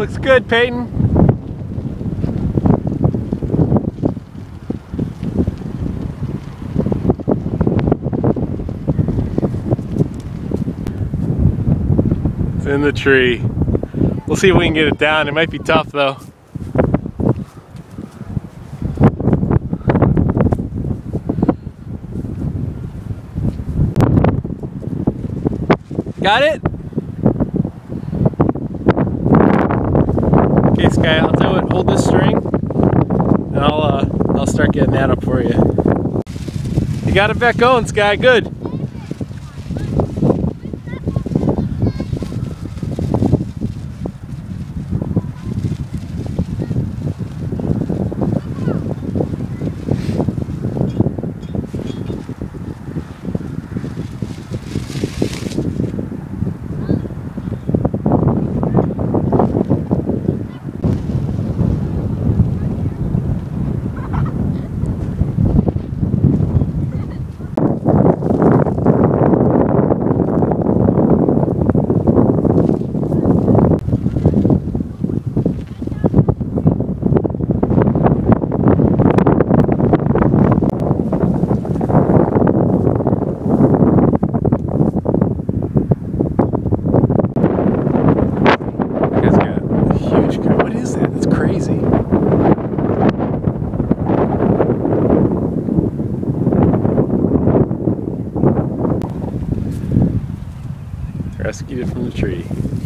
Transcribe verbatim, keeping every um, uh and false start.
looks good, Peyton. It's in the tree. We'll see if we can get it down. It might be tough though. Got it? Okay, Sky, I'll tell you what, hold this string and I'll uh, I'll start getting that up for you. You got it back going, Sky, good. Rescued it from the tree.